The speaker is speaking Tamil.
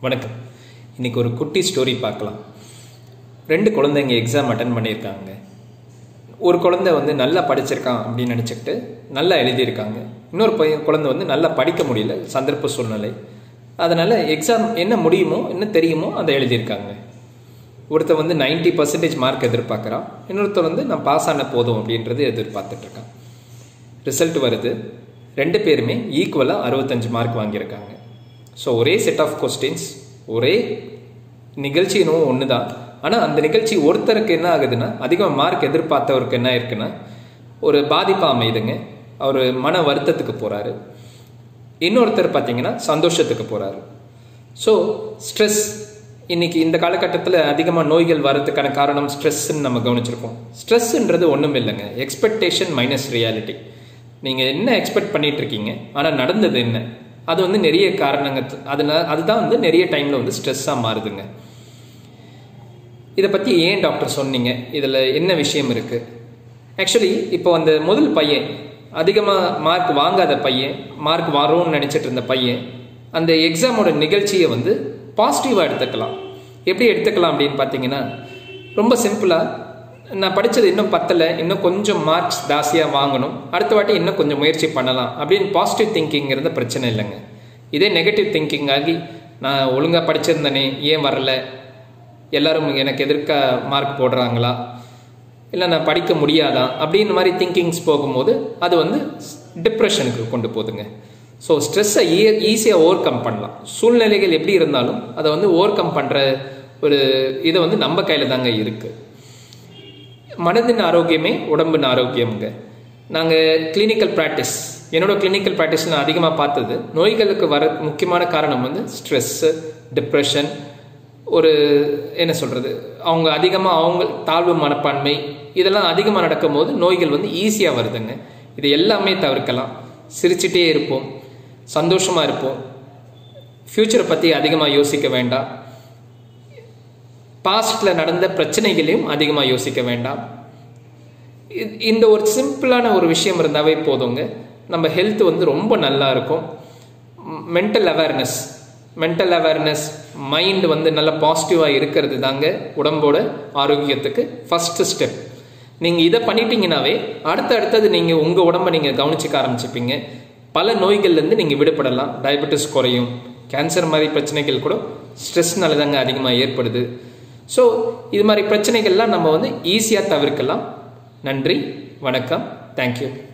வணக்கம். இன்றைக்கி ஒரு குட்டி ஸ்டோரி பார்க்கலாம். 2 குழந்தைங்க எக்ஸாம் அட்டன் பண்ணியிருக்காங்க. ஒரு குழந்தை நல்லா படிச்சிருக்கான் அப்படின்னு நினச்சிக்கிட்டு நல்லா எழுதியிருக்காங்க. இன்னொரு குழந்தை நல்லா படிக்க முடியல, சந்தர்ப்ப சூழ்நிலை. அதனால் எக்ஸாம் என்ன முடியுமோ என்ன தெரியுமோ அதை எழுதியிருக்காங்க. ஒருத்தர் 90% மார்க் எதிர்பார்க்குறான், இன்னொருத்தர் நான் பாஸ் ஆன போதும் அப்படின்றது எதிர்பார்த்துட்ருக்கான். ரிசல்ட் வருது, 2 பேருமே ஈக்குவலாக 65 மார்க் வாங்கியிருக்காங்க. ஸோ ஒரே செட் ஆஃப் கொஸ்டின்ஸ், ஒரே நிகழ்ச்சி என்னவோ ஒன்று தான். ஆனால் அந்த நிகழ்ச்சி ஒருத்தருக்கு என்ன ஆகுதுன்னா, அதிகமாக மார்க் எதிர்பார்த்தவருக்கு என்ன இருக்குன்னா ஒரு பாதிப்பாக அமையுதுங்க. அவர் மன வருத்தத்துக்கு போகிறாரு. இன்னொருத்தர் பார்த்தீங்கன்னா சந்தோஷத்துக்கு போகிறாரு. ஸோ ஸ்ட்ரெஸ் இன்னைக்கு இந்த காலகட்டத்தில் அதிகமாக நோய்கள் வர்றதுக்கான காரணம் ஸ்ட்ரெஸ்ன்னு நம்ம கவனிச்சிருக்கோம். ஸ்ட்ரெஸ்ன்றது ஒன்றும் இல்லைங்க, எக்ஸ்பெக்டேஷன் மைனஸ் ரியாலிட்டி. நீங்கள் என்ன எக்ஸ்பெக்ட் பண்ணிட்டு இருக்கீங்க, ஆனால் நடந்தது என்ன, அது நிறைய காரணங்கள். அதுதான் நிறைய டைமில் ஸ்ட்ரெஸ்ஸாக மாறுதுங்க. இதை பற்றி ஏன் டாக்டர் சொன்னீங்க, இதில் என்ன விஷயம் இருக்குது? ஆக்சுவலி இப்போ அந்த முதல் பையன், அதிகமாக மார்க் வாங்காத பையன், மார்க் வரும்னு நினச்சிட்டு இருந்த பையன், அந்த எக்ஸாமோட நிகழ்ச்சியை பாசிட்டிவாக எடுத்துக்கலாம். எப்படி எடுத்துக்கலாம் அப்படின்னு பார்த்தீங்கன்னா, ரொம்ப சிம்பிளாக, நான் படித்தது இன்னும் பத்தலை, இன்னும் கொஞ்சம் மார்க்ஸ் ஜாஸ்தியாக வாங்கணும், அடுத்த வாட்டி இன்னும் கொஞ்சம் முயற்சி பண்ணலாம் அப்படின்னு பாசிட்டிவ் திங்கிங்கிறது பிரச்சனை இல்லைங்க. இதே நெகட்டிவ் திங்கிங் ஆகி, நான் ஒழுங்காக படிச்சிருந்தேனே ஏன் வரல, எல்லாரும் எனக்கு எதிர்க்க மார்க் போடுறாங்களா, இல்லை நான் படிக்க முடியாதா அப்படின்னு மாதிரி திங்கிங்ஸ் போகும்போது அது டிப்ரெஷனுக்கு கொண்டு போகுதுங்க. ஸோ ஸ்ட்ரெஸ்ஸை ஈஸியாக ஓவர் கம் பண்ணலாம். சூழ்நிலைகள் எப்படி இருந்தாலும் அதை ஓவர் கம் பண்ணுற ஒரு இதை நம்ம கையில் தாங்க இருக்குது. மனதின் ஆரோக்கியமே உடம்பின் ஆரோக்கியம்ங்க. நாங்கள் கிளினிக்கல் ப்ராக்டிஸ், என்னோட கிளினிக்கல் ப்ராக்டிஸ் நான் அதிகமாக பார்த்தது, நோய்களுக்கு வர முக்கியமான காரணம் ஸ்ட்ரெஸ்ஸு, டிப்ரெஷன், ஒரு என்ன சொல்கிறது, அவங்க அதிகமாக அவங்க தாழ்வு மனப்பான்மை, இதெல்லாம் அதிகமாக நடக்கும் போது நோய்கள் ஈஸியாக வருதுங்க. இது எல்லாமே தவிர்க்கலாம். சிரிச்சிட்டே இருப்போம், சந்தோஷமாக இருப்போம், ஃப்யூச்சரை பற்றி அதிகமாக யோசிக்க வேண்டாம், பாஸ்டில் நடந்த பிரச்சனைகளையும் அதிகமாக யோசிக்க வேண்டாம். இந்த ஒரு சிம்பிளான ஒரு விஷயம் இருந்தாவே போதுங்க, நம்ம ஹெல்த் ரொம்ப நல்லா இருக்கும். மென்டல் அவேர்னஸ், மைண்ட் நல்லா பாசிட்டிவாக இருக்கிறது தாங்க உடம்போட ஆரோக்கியத்துக்கு ஃபஸ்ட்டு ஸ்டெப். நீங்கள் இதை பண்ணிட்டீங்கன்னாவே அடுத்தது நீங்கள் உங்கள் உடம்பை நீங்கள் கவனிச்சிக்க ஆரம்பிச்சுப்பீங்க. பல நோய்கள்லேருந்து நீங்கள் விடுபடலாம். டயபெட்டிஸ் குறையும், கேன்சர் மாதிரி பிரச்சனைகள் கூட ஸ்ட்ரெஸ்னால தாங்க அதிகமாக ஏற்படுது. ஸோ இது மாதிரி பிரச்சனைகள்லாம் நம்ம ஈஸியாக தவிர்க்கலாம். நன்றி, வணக்கம், தேங்க்யூ.